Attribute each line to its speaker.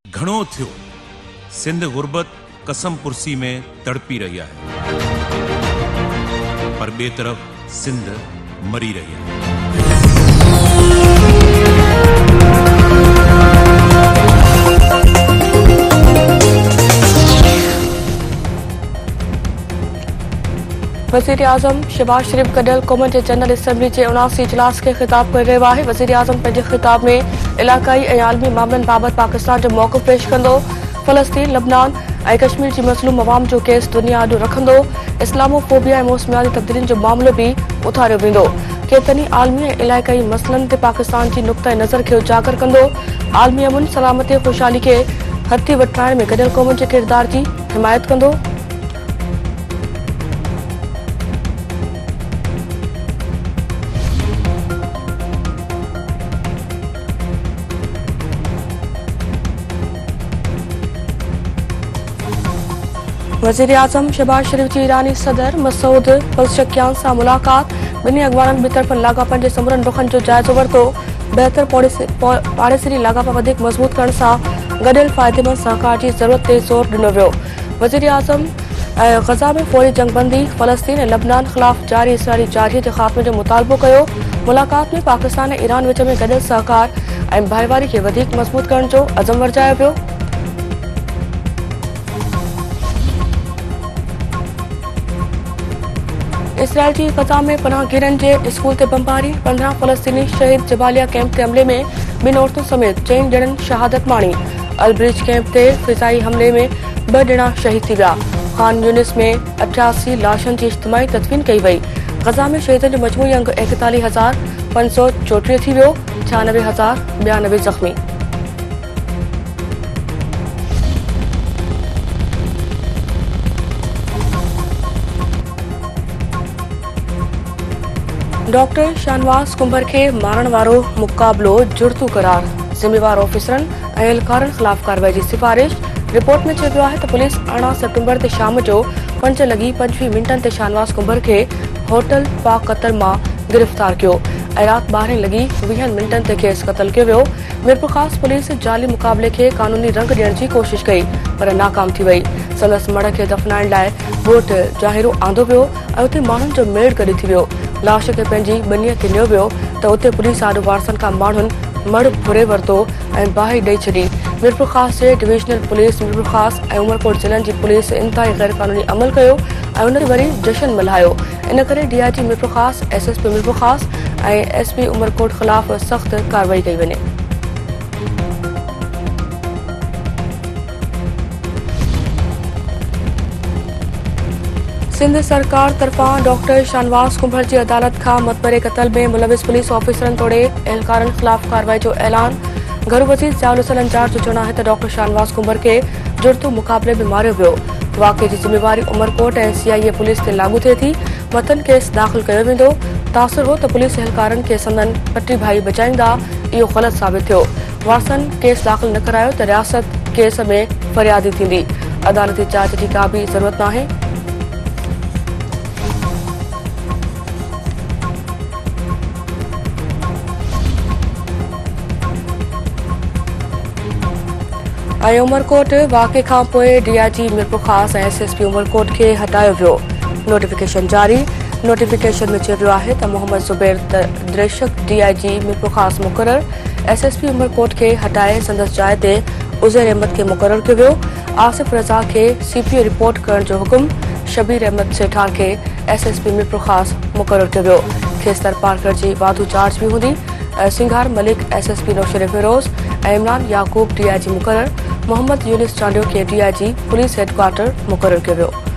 Speaker 1: घणो थियो सिंध गुरबत कसम पुरसी में तड़पी रही है, पर बे तरफ सिंध मरी रही है।
Speaker 2: वज़ीर आज़म शहबाज शरीफ गडियल क़ौम जे जनरल असम्बली के 79 इजलास के ख़िताब कर रहियो आहे। वज़ीर आज़म पंहिंजे ख़िताब में इलाक़ाई ऐं आलमी मामलनि बाबति पाकिस्तान जो मौक़िफ़ पेश कंदो। फ़लस्तीन, लबनान ऐं कश्मीर जी मज़लूम अवाम जो केस दुनिया अॾु रखंदो। इस्लामोफोबिया ऐं मौसमियाती तब्दीलियुनि जो मामलो भी उथारियो वेंदो। केतिरनि आलमी ऐं इलाइक़ाई मसइलनि ते पाकिस्तान जी नुक़्ता नज़र खे उजागर कंदो। आलमी अमन, सलामती ऐं ख़ुशहाली खे हथी वठाइण में गडियल क़ौम जे किरदार जी हिमायत कंदो। वज़ीर आज़म शहबाज शरीफ की ईरानी सदर मसूद पज़ेश्कियान से मुलाकात। बिन्हीं अॻवाननि ॿितरफ़नि लाॻापनि जे समूरनि रुखनि जो जाइज़ो वरितो। बहितर पाड़ेसरी लाॻापा वधीक मज़बूत करण सां गडियल फ़ाइदेमंद सहकार की ज़रूरत ते ज़ोर ॾिनो वियो। वज़ीर आज़म गज़ा में फौरी जंगबंदी, फ़लस्तीन ऐं लबनान ख़िलाफ़ जारी इसराइली जारहीअ जे ख़ात्मे जो मुतालबो कयो। मुलाकात में पाकिस्तान ऐं ईरान विच में गडियल सहकार ऐं भाईवारी खे वधीक मज़बूत करण जो अज़म वरजायो वियो। इसराइल की गज़ा में पनाहगीरनि जे स्कूल ते बमबारी। 15 फ़लस्तीनी शहीद। जबालिया कैंप के हमले में 2 औरतों समेत 4 ॼणनि शहादत माणी। अलब्रिज कैंप ते फ़िज़ाई हमले में 2 ॼणा शहीद थी विया। खान यूनिस में 88 लाशनि की इज्तिमाई तदफ़ीन कई वई। गज़ा में शहीदनि जो मजमूई अंग 41,534 थी वियो। 96,092 ज़ख़्मी। डॉक्टर शाहनवाज़ कुंभर के मारण वारो मुक़ाबलो जुर्तू करार। ज़िम्मेवार ऑफिसरनि ऐं एहलकारनि ख़िलाफ़ कार्रवाई की सिफारिश। रिपोर्ट में चयो वियो आहे त पुलिस 18 सेप्टेम्बर ते शाम जो 5:25 ते शाहनवाज़ कुंभर के होटल पाक कतर मां गिरफ़्तार कियो ऐं राति 12:20 ते खेसि क़तल कयो वियो। मिरपुखास पुलिस जाली मुक़ाबले के कानूनी रंग ॾियण जी कोशिश कई, पर नाकाम थी वई। संदसि मड़ खे दफ़नाइण लाइ ॻोठ जाहिरो आंदो वियो ऐं उते माण्हुनि जो मेड़ गॾु थी वियो। लाश खे पंहिंजी बनीअ ते लियो वियो त उते पुलिस आॾो वारसनि खां माण्हुनि मड़ फुरे वरितो ऐं बाहि ॾेई छॾी। मिरपुखास जे डिविजनल पुलिस मिरपुखास ऐं उमरकोट ज़िलनि जी पुलिस इंतहाई गैर क़ानूनी अमल कयो ऐं उन वरी जशन मल्हायो। इन करे DIG मिरपुखास, SSP मिरपुखास ऐं SP उमरकोट ख़िलाफ़ सख़्त कार्रवाई कई वञे। सिंध सरकार तरफ़ां डॉक्टर शाहनवाज़ कुंभर की अदालत का मतबरे कतल में मुलविस पुलिस ऑफिसरन तोड़े एहलकारन खिलाफ कार्रवाई जो ऐलान। घर वज़ीर ज़ियाउल हसन अंजार जो चवणु आहे त डॉक्टर शाहनवाज़ कुंभर के जुर्तू मुक़ाबले में मारियो वियो। वाक़े की ज़िम्मेवारी उमरकोट ऐं CIA पुलिस ते लागू थिए थी। मतन केस दाख़िल कयो वेंदो। तासुर हो त पुलिस एहलकारन के संदन पटी भाई बचाईंदा, इहो ग़लत साबित थियो। वारसन केस दाख़िल न करायो त रियासत केस में फरियादी थींदी। अदालती जांच की का भी ज़रूरत नाहे। उमरकोट वाक़े खां पोइ DIG मिरपुखास ऐं SSP उमरकोट के हटायो वियो। नोटिफिकेशन जारी। नोटिफिकेशन में चयो वियो आहे त मोहम्मद ज़ुबैर द्रेशक DIG मिरपुखास मुक़रर। SSP उमरकोट के हटाए संदसि जाइ ते उज़ैर अहमद के मुक़रर कयो वियो। आसिफ रज़ा के CPO रिपोर्ट करण जो हुकुम। शबीर अहमद सेठार के SSP मिरपुखास मुक़रर कयो वियो। खेस्तर पार्कर जी वाधू चार्ज भी हूंदी। सिंघार मलिक SSP नौशर फिरोज़ ऐं इमरान याकूब DIG मुक़रर। मोहम्मद यूनिस चांडियो के DIG पुलिस हेडक्वार्टर मुक़रर कयो वियो।